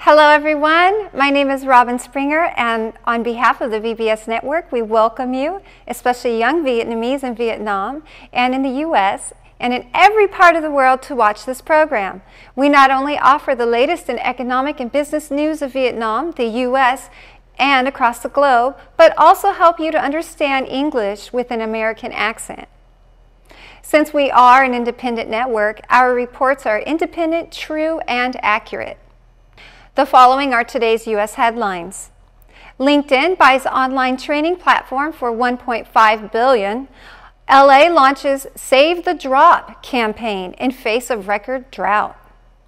Hello everyone, my name is Robin Springer, and on behalf of the VBS Network, we welcome you, especially young Vietnamese in Vietnam and in the U.S. and in every part of the world, to watch this program. We not only offer the latest in economic and business news of Vietnam, the U.S., and across the globe, but also help you to understand English with an American accent. Since we are an independent network, our reports are independent, true, and accurate. The following are today's U.S. headlines. LinkedIn buys online training platform for $1.5 billion. LA launches Save the Drop campaign in face of record drought.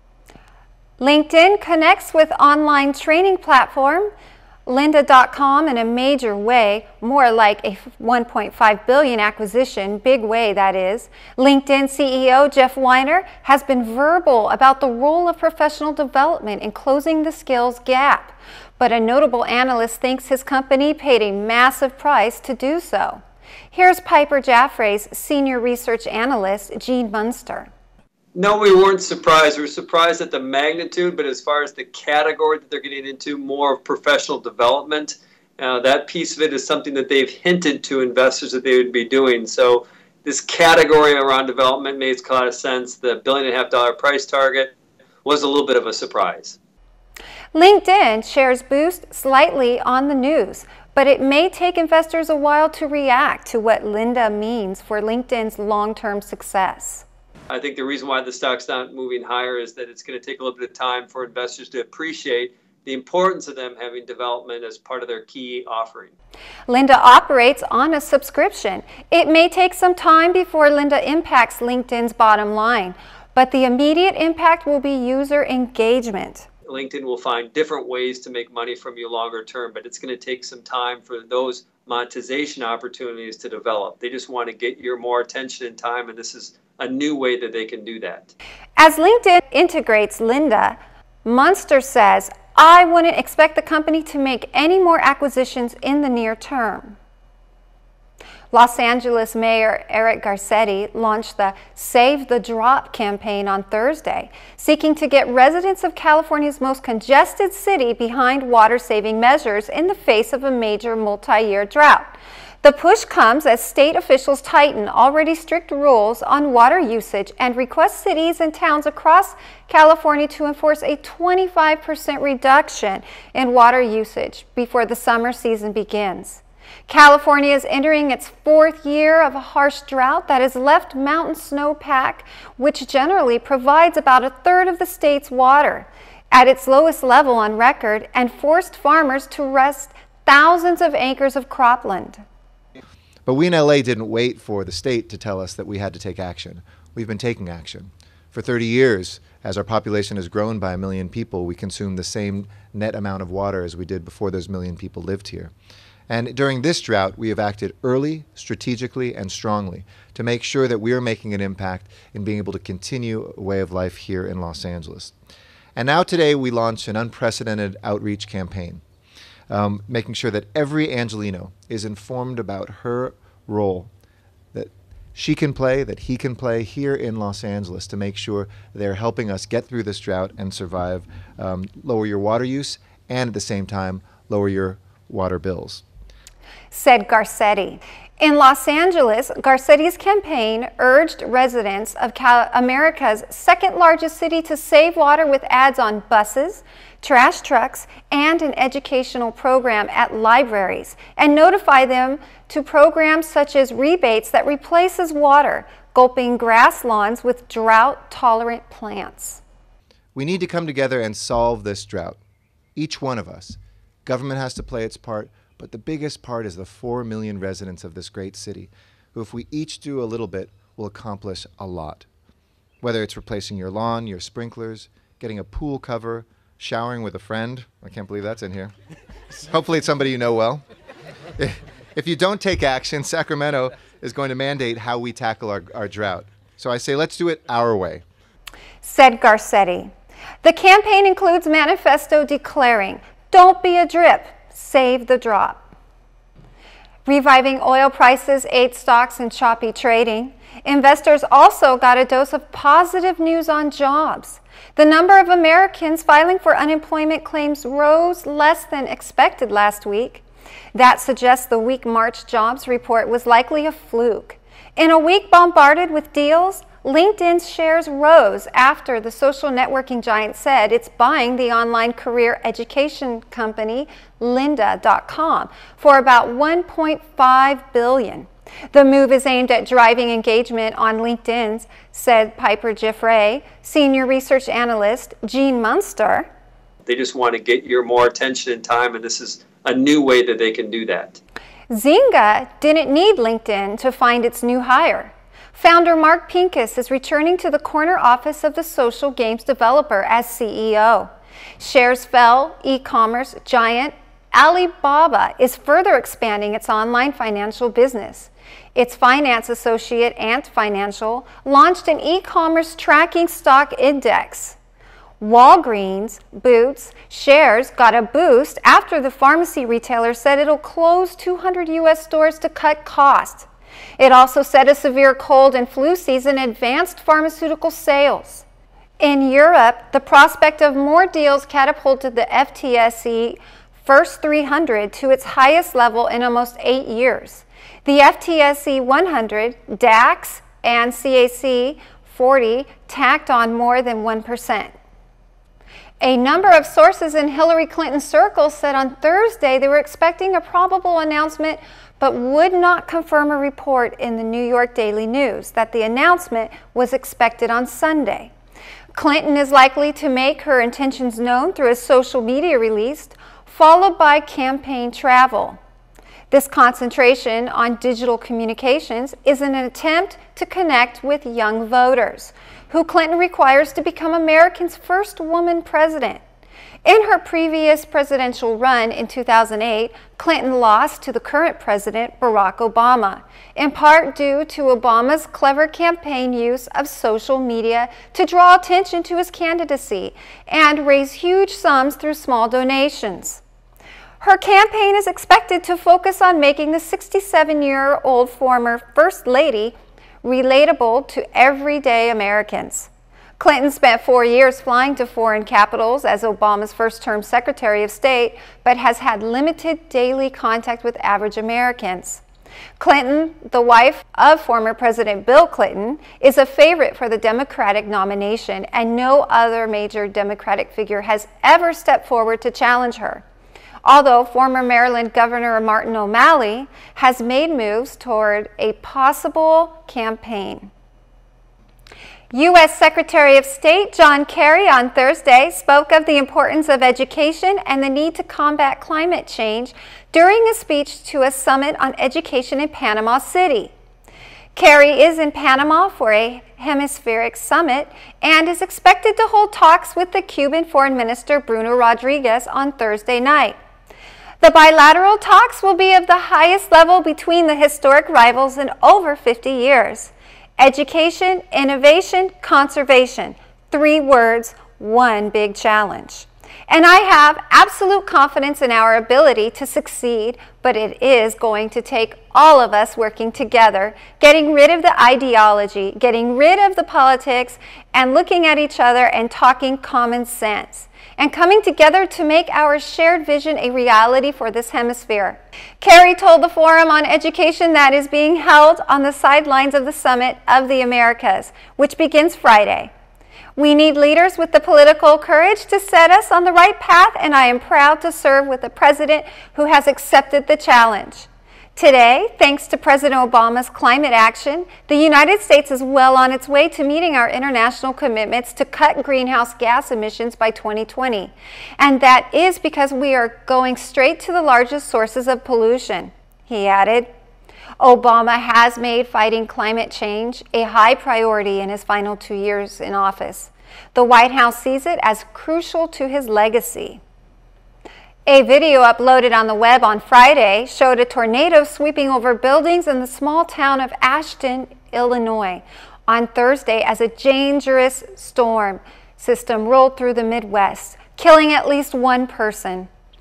LinkedIn connects with online training platform Lynda.com in a major way, more like a $1.5 billion acquisition, big way that is. LinkedIn CEO Jeff Weiner has been verbal about the role of professional development in closing the skills gap, but a notable analyst thinks his company paid a massive price to do so. Here's Piper Jaffray's senior research analyst, Gene Munster. No, we weren't surprised. We were surprised at the magnitude, but as far as the category that they're getting into, more of professional development, that piece of it is something that they've hinted to investors that they would be doing. So this category around development makes a lot of sense. The $1.5 billion price target was a little bit of a surprise. LinkedIn shares boost slightly on the news, but it may take investors a while to react to what Lynda means for LinkedIn's long-term success. I think the reason why the stock's not moving higher is that it's going to take a little bit of time for investors to appreciate the importance of them having development as part of their key offering. Lynda operates on a subscription. It may take some time before Lynda impacts LinkedIn's bottom line, but the immediate impact will be user engagement. LinkedIn will find different ways to make money from you longer term, but it's going to take some time for those monetization opportunities to develop. They just want to get your more attention and time, and this is a new way that they can do that. As LinkedIn integrates Lynda, Munster says, I wouldn't expect the company to make any more acquisitions in the near term. Los Angeles Mayor Eric Garcetti launched the Save the Drop campaign on Thursday, seeking to get residents of California's most congested city behind water-saving measures in the face of a major multi-year drought. The push comes as state officials tighten already strict rules on water usage and request cities and towns across California to enforce a 25% reduction in water usage before the summer season begins. California is entering its fourth year of a harsh drought that has left mountain snowpack, which generally provides about a third of the state's water, at its lowest level on record, and forced farmers to rest thousands of acres of cropland. But we in LA didn't wait for the state to tell us that we had to take action. We've been taking action. For 30 years, as our population has grown by 1 million people, we consume the same net amount of water as we did before those 1 million people lived here. And during this drought, we have acted early, strategically, and strongly to make sure that we are making an impact in being able to continue a way of life here in Los Angeles. And now today we launch an unprecedented outreach campaign, making sure that every Angelino is informed about her role that she can play, that he can play here in Los Angeles to make sure they're helping us get through this drought and survive, lower your water use, and at the same time, lower your water bills. Said Garcetti. In Los Angeles, Garcetti's campaign urged residents of America's second largest city to save water with ads on buses, trash trucks, and an educational program at libraries, and notify them to programs such as rebates that replaces water, gulping grass lawns with drought-tolerant plants. We need to come together and solve this drought. Each one of us. Government has to play its part, but the biggest part is the 4 million residents of this great city, who if we each do a little bit, will accomplish a lot. Whether it's replacing your lawn, your sprinklers, getting a pool cover, showering with a friend. I can't believe that's in here. Hopefully it's somebody you know well. If you don't take action, Sacramento is going to mandate how we tackle our drought. So I say let's do it our way. Said Garcetti. The campaign includes manifesto declaring, "Don't be a drip, save the drop." Reviving oil prices ate stocks in choppy trading. Investors also got a dose of positive news on jobs. The number of Americans filing for unemployment claims rose less than expected last week. That suggests the weak March jobs report was likely a fluke. In a week bombarded with deals, LinkedIn's shares rose after the social networking giant said it's buying the online career education company lynda.com for about $1.5 billion. The move is aimed at driving engagement on LinkedIn, said Piper Jaffray, senior research analyst Gene Munster. They just want to get your more attention and time, and this is a new way that they can do that. Zynga didn't need LinkedIn to find its new hire. Founder Mark Pincus is returning to the corner office of the social games developer as CEO. Shares fell. E-commerce giant Alibaba is further expanding its online financial business. Its finance associate Ant Financial launched an e-commerce tracking stock index. Walgreens Boots shares got a boost after the pharmacy retailer said it'll close 200 U.S. stores to cut costs. It also said a severe cold and flu season advanced pharmaceutical sales. In Europe, the prospect of more deals catapulted the FTSE First 300 to its highest level in almost 8 years. The FTSE 100, DAX, and CAC 40 tacked on more than 1%. A number of sources in Hillary Clinton's circles said on Thursday they were expecting a probable announcement but would not confirm a report in the New York Daily News that the announcement was expected on Sunday. Clinton is likely to make her intentions known through a social media release, followed by campaign travel. This concentration on digital communications is an attempt to connect with young voters, who Clinton requires to become America's first woman president. In her previous presidential run in 2008, Clinton lost to the current president, Barack Obama, in part due to Obama's clever campaign use of social media to draw attention to his candidacy and raise huge sums through small donations. Her campaign is expected to focus on making the 67-year-old former First Lady relatable to everyday Americans. Clinton spent 4 years flying to foreign capitals as Obama's first-term Secretary of State, but has had limited daily contact with average Americans. Clinton, the wife of former President Bill Clinton, is a favorite for the Democratic nomination, and no other major Democratic figure has ever stepped forward to challenge her. Although former Maryland Governor Martin O'Malley has made moves toward a possible campaign. U.S. Secretary of State John Kerry on Thursday spoke of the importance of education and the need to combat climate change during a speech to a summit on education in Panama City. Kerry is in Panama for a hemispheric summit and is expected to hold talks with the Cuban Foreign Minister Bruno Rodriguez on Thursday night. The bilateral talks will be of the highest level between the historic rivals in over 50 years. Education, innovation, conservation. 3 words, one big challenge. And I have absolute confidence in our ability to succeed, but it is going to take all of us working together, getting rid of the ideology, getting rid of the politics, and looking at each other and talking common sense, and coming together to make our shared vision a reality for this hemisphere. Kerry told the Forum on Education that is being held on the sidelines of the Summit of the Americas, which begins Friday. We need leaders with the political courage to set us on the right path, and I am proud to serve with a president who has accepted the challenge. Today, thanks to President Obama's climate action, the United States is well on its way to meeting our international commitments to cut greenhouse gas emissions by 2020. And that is because we are going straight to the largest sources of pollution, he added. Obama has made fighting climate change a high priority in his final 2 years in office. The White House sees it as crucial to his legacy. A video uploaded on the web on Friday showed a tornado sweeping over buildings in the small town of Ashton, Illinois, on Thursday as a dangerous storm system rolled through the Midwest, killing at least 1 person.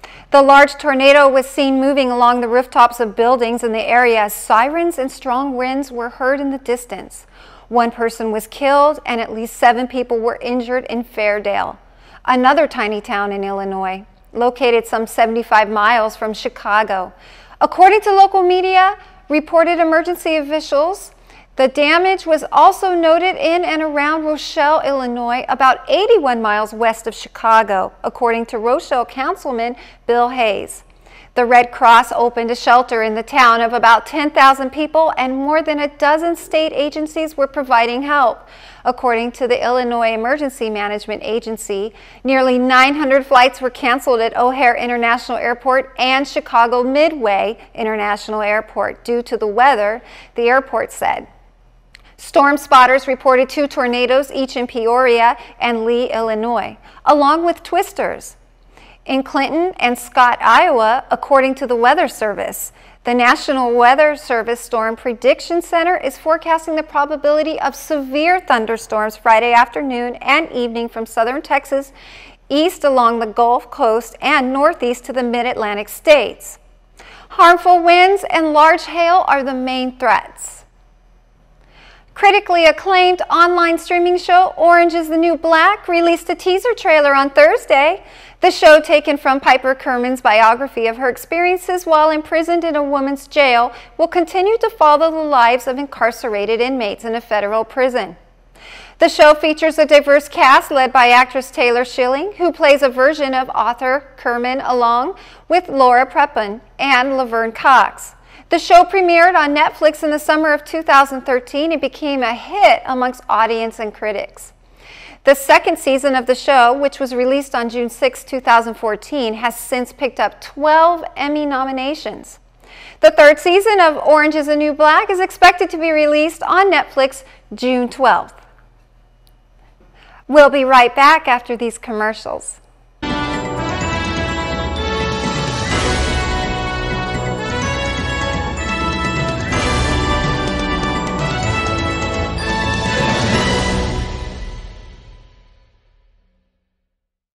The large tornado was seen moving along the rooftops of buildings in the area as sirens and strong winds were heard in the distance. One person was killed and at least 7 people were injured in Fairdale, another tiny town in Illinois, located some 75 miles from Chicago. According to local media, reported emergency officials, the damage was also noted in and around Rochelle, Illinois, about 81 miles west of Chicago, according to Rochelle Councilman Bill Hayes. The Red Cross opened a shelter in the town of about 10,000 people, and more than a dozen state agencies were providing help. According to the Illinois Emergency Management Agency, nearly 900 flights were canceled at O'Hare International Airport and Chicago Midway International Airport due to the weather, the airport said. Storm spotters reported 2 tornadoes, each in Peoria and Lee, Illinois, along with twisters in Clinton and Scott, Iowa, according to the Weather Service. The National Weather Service Storm Prediction Center is forecasting the probability of severe thunderstorms Friday afternoon and evening from southern Texas, east along the Gulf Coast, and northeast to the mid-Atlantic states. Harmful winds and large hail are the main threats. Critically acclaimed online streaming show Orange is the New Black released a teaser trailer on Thursday. The show, taken from Piper Kerman's biography of her experiences while imprisoned in a woman's jail, will continue to follow the lives of incarcerated inmates in a federal prison. The show features a diverse cast led by actress Taylor Schilling, who plays a version of author Kerman, along with Laura Prepon and Laverne Cox. The show premiered on Netflix in the summer of 2013 and became a hit amongst audience and critics. The second season of the show, which was released on June 6, 2014, has since picked up 12 Emmy nominations. The third season of Orange is the New Black is expected to be released on Netflix June 12th. We'll be right back after these commercials.